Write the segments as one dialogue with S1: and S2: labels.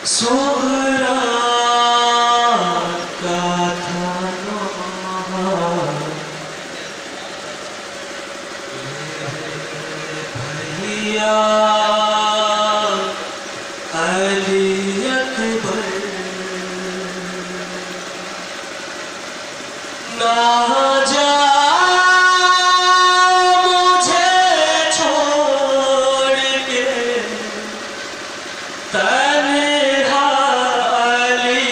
S1: सोहरा का था भैया अली अकबर ना जा मुझे छोड़ के तन्हा अली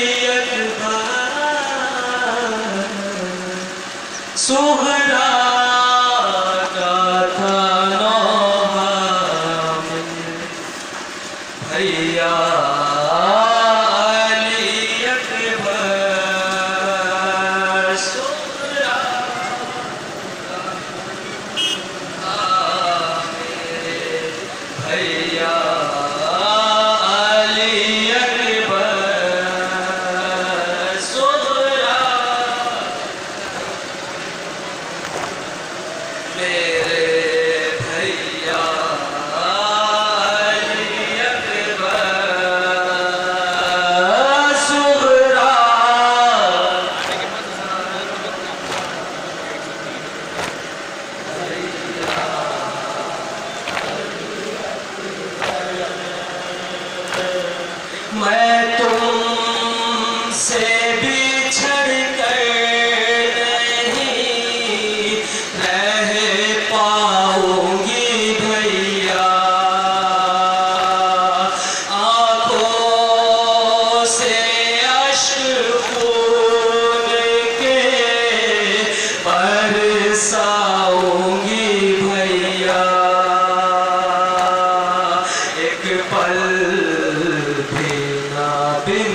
S1: अकबर सोहरा का था भैया अली अकबर सोहरा भैया अली अकबर सोहरा मेरे भैया मैं तुमसे बिछड़ कर नहीं रह पाऊंगी भैया आँखों से अश्क खून के बरसाऊंगी भैया एक पल बिन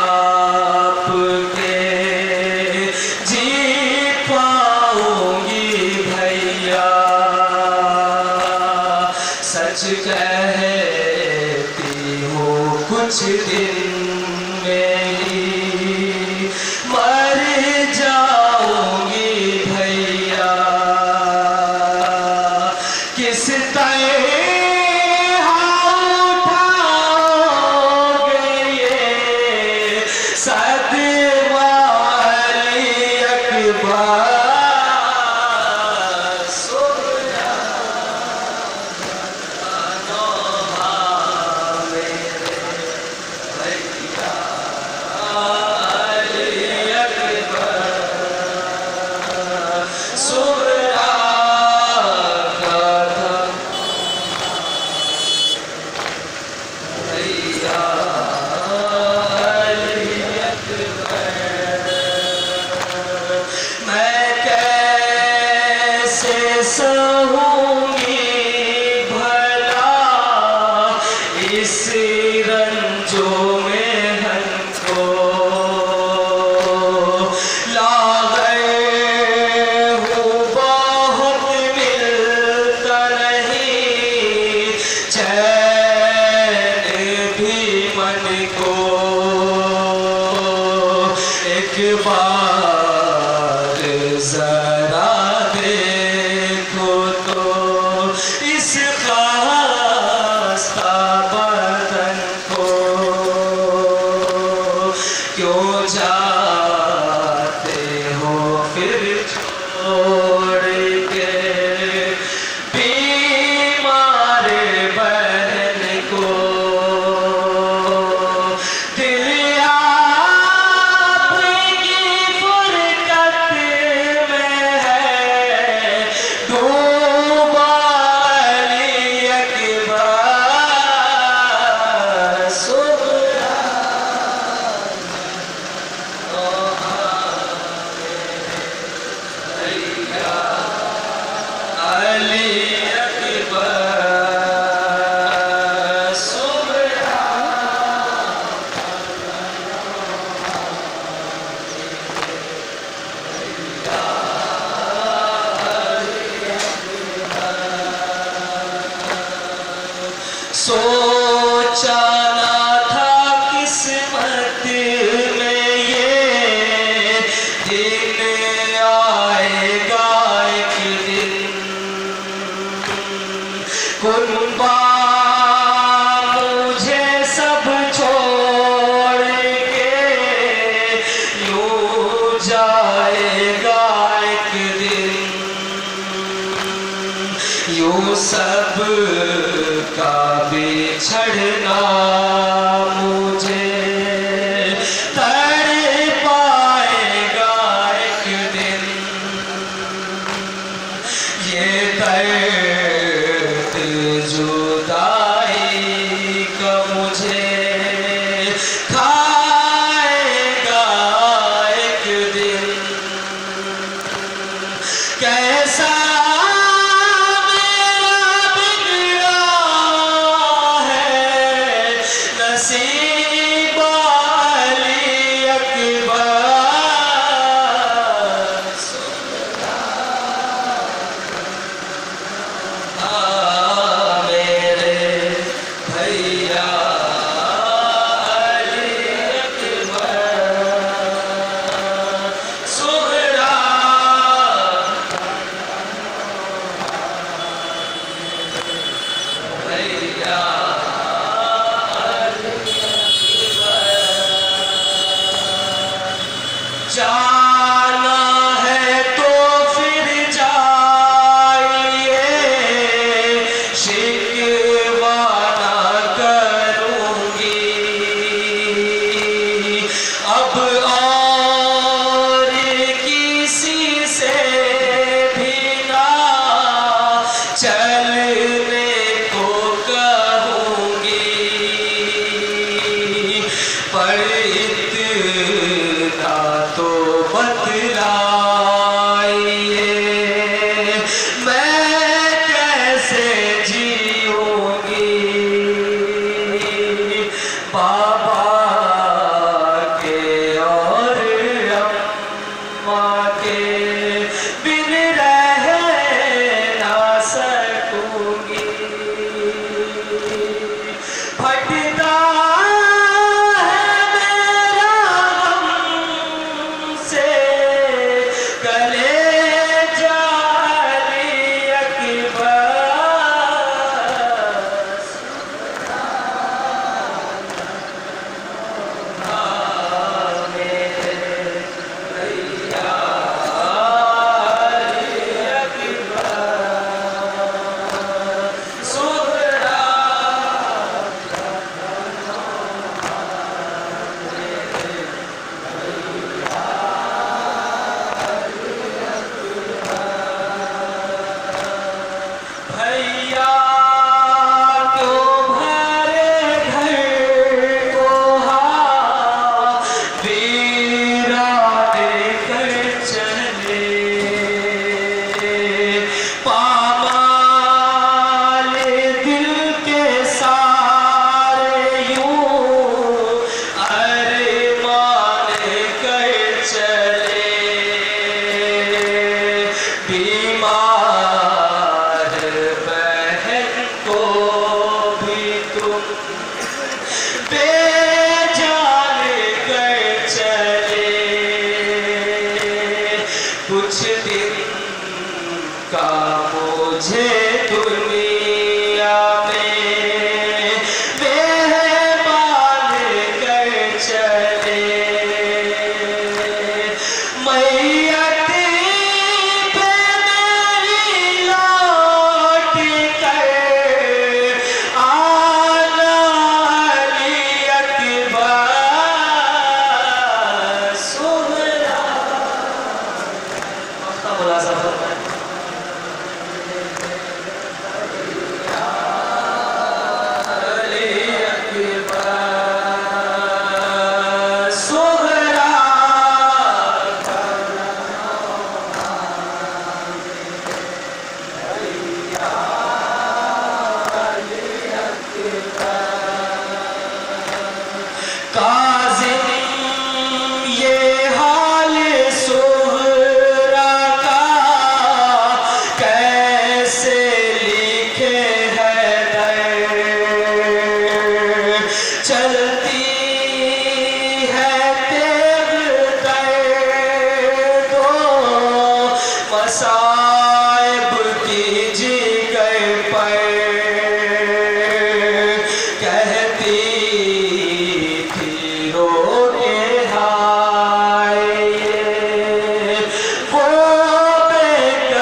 S1: आपके जी पाऊंगी भैया सच कहती हो कुछ दिन में ही मर जाऊंगी भैया किस तरह सहूंगी भला इस रंजों में हमको लागे हूँ बहुत मिलता नहीं चैन भी मन को एक बार जरा इस खास्ता बदन को क्यों जाते हो फिर छोड़ के बीमार बहन को दिल आपकी फुरकत में है सोचा ना था किस्मत में ये दिन आएगा एक दिन कुर्बान मुझे सब छोड़ बिछड़ना मुझे तड़पाएगा एक दिन, ये दर्द जुदाई का मुझे खाएगा एक दिन। कैसा जाना है तो फिर जाइए, शिकवा ना करूँगी अब और किसी से भी ना चलने को कहूँगी, पर तो बतलाइए मैं कैसे जीऊंगी। बाबा के और अम्मा के बिन रह ना सकूंगी। फटता कुछ दिन का मुझे दुनिया में मेहमान कर चले, मैयत पे मेरी लौट कर आना अली अकबर सुहरा। काज़िम ये हाल सुहरा का कैसे लिखे है दर, चलती है तेग दर दो मसाइब की जिगर पर, कहती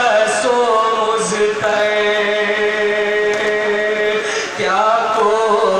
S1: क्या को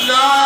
S1: ला